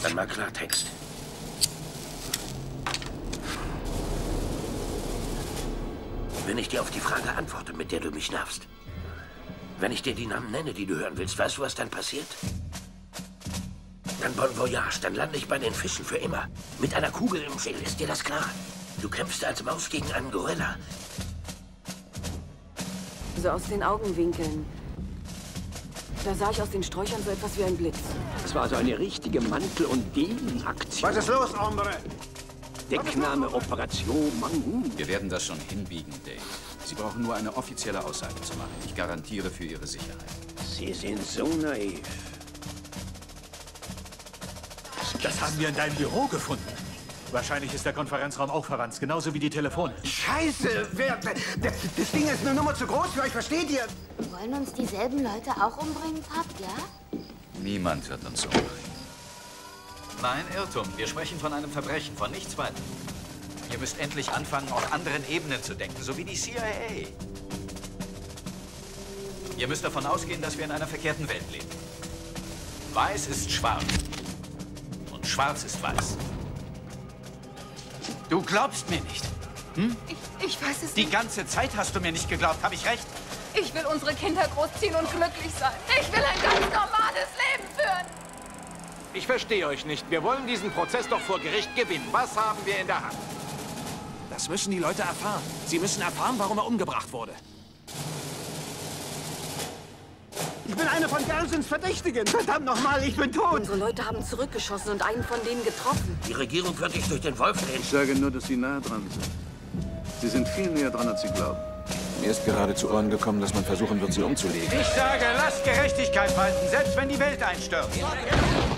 Dann mal Klartext. Wenn ich dir auf die Frage antworte, mit der du mich nervst. Wenn ich dir die Namen nenne, die du hören willst, weißt du, was dann passiert? Dann Bon Voyage, dann lande ich bei den Fischen für immer. Mit einer Kugel im Schädel, ist dir das klar? Du kämpfst als Maus gegen einen Gorilla. So aus den Augenwinkeln. Da sah ich aus den Sträuchern so etwas wie ein Blitz. Das war also eine richtige Mantel- und Gegenaktion. Was ist los, Hombre? Deckname Operation Mangun. Wir werden das schon hinbiegen, Dave. Sie brauchen nur eine offizielle Aussage zu machen. Ich garantiere für Ihre Sicherheit. Sie sind so naiv. Das haben wir in deinem Büro gefunden. Wahrscheinlich ist der Konferenzraum auch verwandt, genauso wie die Telefone. Scheiße! Das Ding ist eine Nummer zu groß für euch, versteht ihr? Wollen uns dieselben Leute auch umbringen, Pap, ja? Niemand wird uns umbringen. Nein, Irrtum. Wir sprechen von einem Verbrechen, von nichts weiter. Ihr müsst endlich anfangen, auf anderen Ebenen zu denken, so wie die CIA. Ihr müsst davon ausgehen, dass wir in einer verkehrten Welt leben. Weiß ist schwarz. Und schwarz ist weiß. Du glaubst mir nicht. Hm? Ich weiß es Die nicht. ganze Zeit hast du mir nicht geglaubt. Habe ich recht? Ich will unsere Kinder großziehen und glücklich sein. Ich will ein ganz normales Leben führen. Ich verstehe euch nicht. Wir wollen diesen Prozess doch vor Gericht gewinnen. Was haben wir in der Hand? Das müssen die Leute erfahren. Sie müssen erfahren, warum er umgebracht wurde. Ich bin einer von Gernsens Verdächtigen. Verdammt nochmal, ich bin tot. Unsere Leute haben zurückgeschossen und einen von denen getroffen. Die Regierung wird dich durch den Wolf drehen. Ich sage nur, dass Sie nahe dran sind. Sie sind viel näher dran, als Sie glauben. Mir ist gerade zu Ohren gekommen, dass man versuchen wird, Sie umzulegen. Ich sage, lasst Gerechtigkeit walten, selbst wenn die Welt einstürzt.